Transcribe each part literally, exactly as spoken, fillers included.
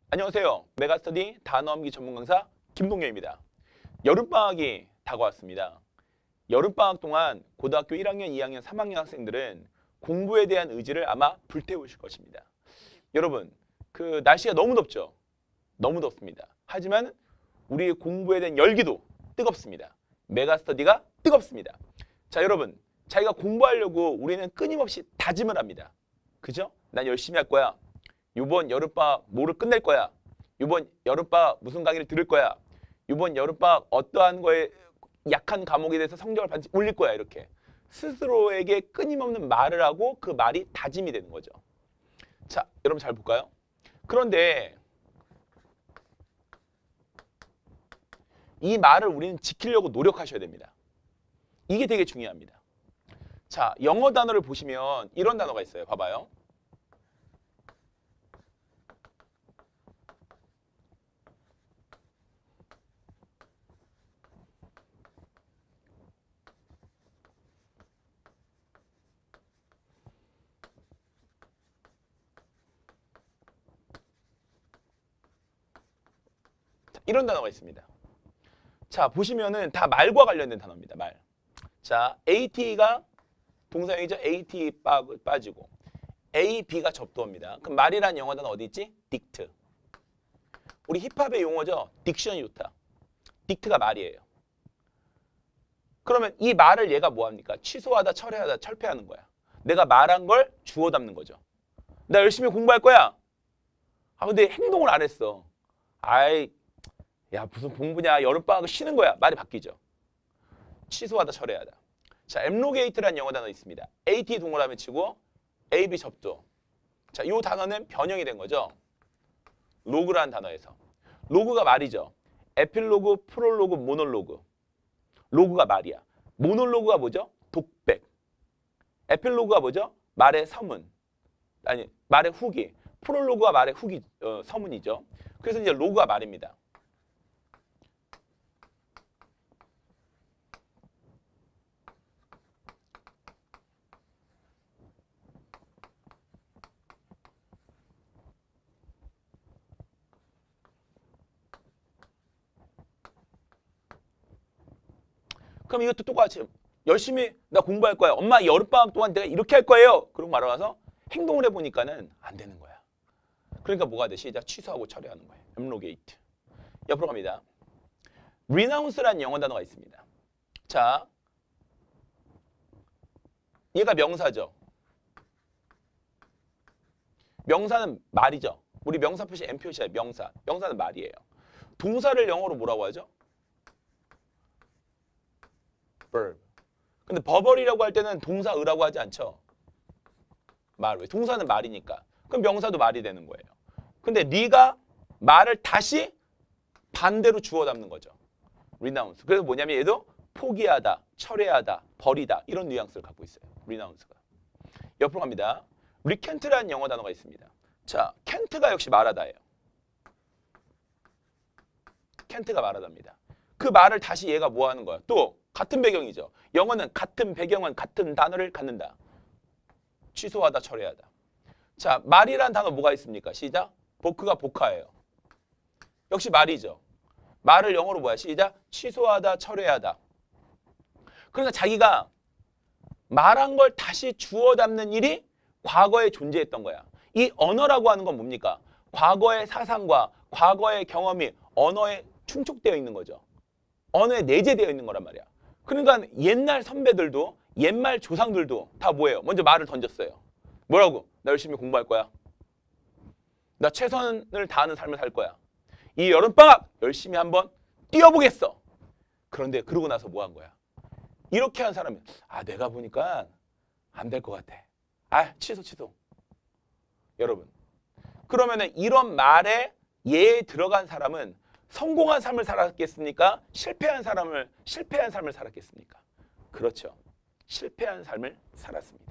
안녕하세요. 메가스터디 단어암기 전문 강사 김동현입니다. 여름방학이 다가왔습니다. 여름방학 동안 고등학교 일 학년, 이 학년, 삼 학년 학생들은 공부에 대한 의지를 아마 불태우실 것입니다. 여러분, 그 날씨가 너무 덥죠? 너무 덥습니다. 하지만 우리 공부에 대한 열기도 뜨겁습니다. 메가스터디가 뜨겁습니다. 자, 여러분, 자기가 공부하려고 우리는 끊임없이 다짐을 합니다. 그죠? 난 열심히 할 거야. 이번 여름방학 뭐를 끝낼 거야. 이번 여름방학 무슨 강의를 들을 거야. 이번 여름방학 어떠한 거에 약한 과목에 대해서 성적을 반드시 올릴 거야. 이렇게 스스로에게 끊임없는 말을 하고 그 말이 다짐이 되는 거죠. 자, 여러분 잘 볼까요? 그런데 이 말을 우리는 지키려고 노력하셔야 됩니다. 이게 되게 중요합니다. 자, 영어 단어를 보시면 이런 단어가 있어요. 봐봐요. 이런 단어가 있습니다. 자, 보시면은 다 말과 관련된 단어입니다. 말. 자, 에이티가 동사형이죠. 에이티 빠, 빠지고 에이, 비가 접두어입니다. 그럼 말이란 영어 단어 어디 있지? 딕트. 우리 힙합의 용어죠. 딕션이 좋다. 딕트가 말이에요. 그러면 이 말을 얘가 뭐합니까? 취소하다, 철회하다, 철폐하는 거야. 내가 말한 걸 주워 담는 거죠. 나 열심히 공부할 거야. 아, 근데 행동을 안 했어. 아이, 야, 무슨 공부냐. 여름방학을 쉬는 거야. 말이 바뀌죠. 취소하다, 철회하다. 자, 엠로게이트라는 영어 단어 있습니다. 에이티 동그라미 치고 에이, 비 접두. 자, 이 단어는 변형이 된 거죠. 로그라는 단어에서. 로그가 말이죠. 에필로그, 프롤로그, 모놀로그. 로그가 말이야. 모놀로그가 뭐죠? 독백. 에필로그가 뭐죠? 말의 서문. 아니, 말의 후기. 프롤로그가 말의 후기, 어, 서문이죠. 그래서 이제 로그가 말입니다. 그럼 이것도 똑같이 열심히 나 공부할 거야. 엄마 여름방학 동안 내가 이렇게 할 거예요. 그러고 말아와서 행동을 해보니까는 안 되는 거야. 그러니까 뭐가 돼? 시작 취소하고 처리하는 거예요. 엠로게이트. 옆으로 갑니다. renounce라는 영어 단어가 있습니다. 자, 얘가 명사죠. 명사는 말이죠. 우리 명사 표시 M 표시야. 명사. 명사는 말이에요. 동사를 영어로 뭐라고 하죠? verb. 근데 버벌이라고 할 때는 동사 의라고 하지 않죠. 말. 왜? 동사는 말이니까. 그럼 명사도 말이 되는 거예요. 근데 리가 말을 다시 반대로 주워 담는 거죠. renounce. 그래서 뭐냐면 얘도 포기하다, 철회하다, 버리다 이런 뉘앙스를 갖고 있어요. renounce가. 옆으로 갑니다. recant라는 영어 단어가 있습니다. 자, can't가 역시 말하다예요. can't가 말하다입니다. 그 말을 다시 얘가 뭐 하는 거야? 또 같은 배경이죠. 영어는 같은 배경은 같은 단어를 갖는다. 취소하다, 철회하다. 자, 말이란 단어 뭐가 있습니까? 시작. 보크가 복화예요. 역시 말이죠. 말을 영어로 뭐야? 시작. 취소하다, 철회하다. 그러니까 자기가 말한 걸 다시 주워 담는 일이 과거에 존재했던 거야. 이 언어라고 하는 건 뭡니까? 과거의 사상과 과거의 경험이 언어에 충족되어 있는 거죠. 언어에 내재되어 있는 거란 말이야. 그러니까 옛날 선배들도 옛말 조상들도 다 뭐예요? 먼저 말을 던졌어요. 뭐라고? 나 열심히 공부할 거야. 나 최선을 다하는 삶을 살 거야. 이 여름방학 열심히 한번 뛰어보겠어. 그런데 그러고 나서 뭐 한 거야? 이렇게 한 사람이 아, 내가 보니까 안 될 것 같아. 아, 취소 취소. 여러분, 그러면은 이런 말에 예에 들어간 사람은 성공한 삶을 살았겠습니까? 실패한 사람을 실패한 삶을 살았겠습니까? 그렇죠. 실패한 삶을 살았습니다.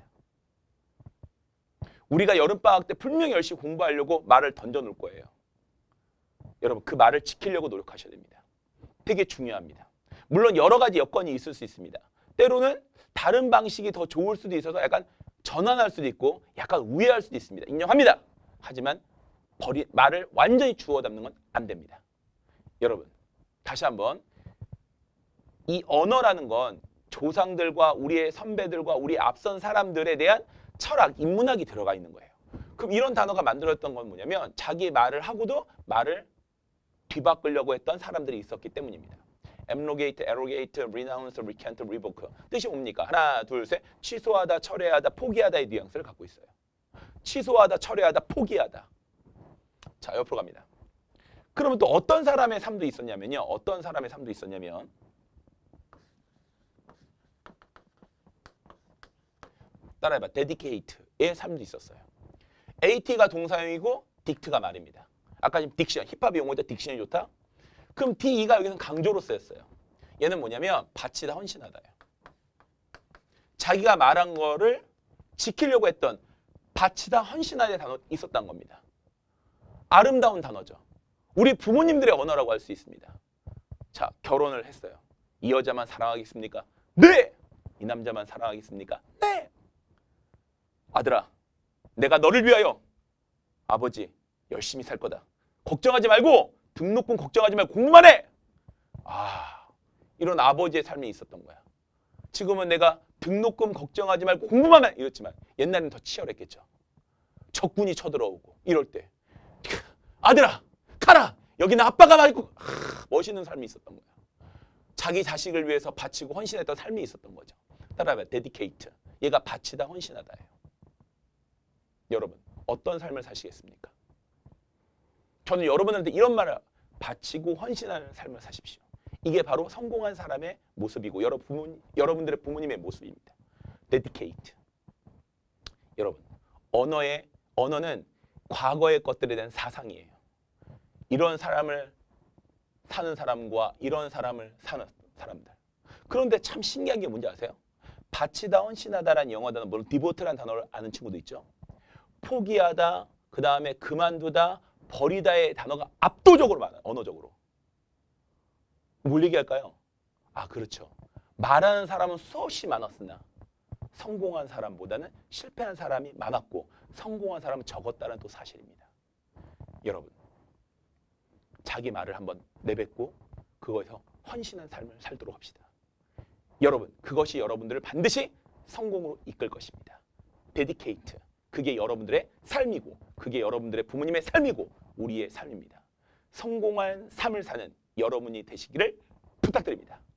우리가 여름방학 때 분명히 열심히 공부하려고 말을 던져놓을 거예요. 여러분, 그 말을 지키려고 노력하셔야 됩니다. 되게 중요합니다. 물론 여러 가지 여건이 있을 수 있습니다. 때로는 다른 방식이 더 좋을 수도 있어서 약간 전환할 수도 있고 약간 우회할 수도 있습니다. 인정합니다. 하지만 버리, 말을 완전히 주워 담는 건 안 됩니다. 여러분, 다시 한번 이 언어라는 건 조상들과 우리의 선배들과 우리 앞선 사람들에 대한 철학, 인문학이 들어가 있는 거예요. 그럼 이런 단어가 만들어졌던 건 뭐냐면 자기 말을 하고도 말을 뒤바꾸려고 했던 사람들이 있었기 때문입니다. abrogate, arrogate, renounce, recant, revoke. 뜻이 뭡니까? 하나, 둘, 셋. 취소하다, 철회하다, 포기하다의 뉘앙스를 갖고 있어요. 취소하다, 철회하다, 포기하다. 자, 옆으로 갑니다. 그러면 또 어떤 사람의 삶도 있었냐면요. 어떤 사람의 삶도 있었냐면 따라해봐. dedicate의 삶도 있었어요. 에이티가 동사형이고 dict가 말입니다. 아까 지금 딕션, 힙합 용어죠. 딕션이 좋다. 그럼 디이가 여기서는 강조로 쓰였어요. 얘는 뭐냐면 바치다, 헌신하다예요. 자기가 말한 거를 지키려고 했던 바치다, 헌신하다의 단어 있었던 겁니다. 아름다운 단어죠. 우리 부모님들의 언어라고 할 수 있습니다. 자, 결혼을 했어요. 이 여자만 사랑하겠습니까? 네! 이 남자만 사랑하겠습니까? 네! 아들아, 내가 너를 위하여 아버지 열심히 살 거다. 걱정하지 말고 등록금 걱정하지 말고 공부만 해. 아, 이런 아버지의 삶이 있었던 거야. 지금은 내가 등록금 걱정하지 말고 공부만 해 이랬지만 옛날에는 더 치열했겠죠. 적군이 쳐들어오고 이럴 때 아들아 가라. 여기는 아빠가 말고. 아, 멋있는 삶이 있었던 거야. 자기 자식을 위해서 바치고 헌신했던 삶이 있었던 거죠. 따라해봐. dedicate. 얘가 바치다, 헌신하다예요. 여러분, 어떤 삶을 사시겠습니까? 저는 여러분한테 이런 말을 바치고 헌신하는 삶을 사십시오. 이게 바로 성공한 사람의 모습이고 여러 부모, 여러분들의 부모님의 모습입니다. dedicate. 여러분, 언어의, 언어는 과거의 것들에 대한 사상이에요. 이런 사람을 사는 사람과 이런 사람을 사는 사람들. 그런데 참 신기한 게 뭔지 아세요? 바치다, 헌신하다라는 영어 단어, 물론 devote라는 단어를 아는 친구도 있죠. 포기하다, 그 다음에 그만두다, 버리다의 단어가 압도적으로 많아요. 언어적으로. 뭘 얘기할까요? 아, 그렇죠. 말하는 사람은 수없이 많았으나 성공한 사람보다는 실패한 사람이 많았고 성공한 사람은 적었다는 또 사실입니다. 여러분, 자기 말을 한번 내뱉고 그거에서 헌신한 삶을 살도록 합시다. 여러분, 그것이 여러분들을 반드시 성공으로 이끌 것입니다. dedicate. 그게 여러분들의 삶이고 그게 여러분들의 부모님의 삶이고 우리의 삶입니다. 성공한 삶을 사는 여러분이 되시기를 부탁드립니다.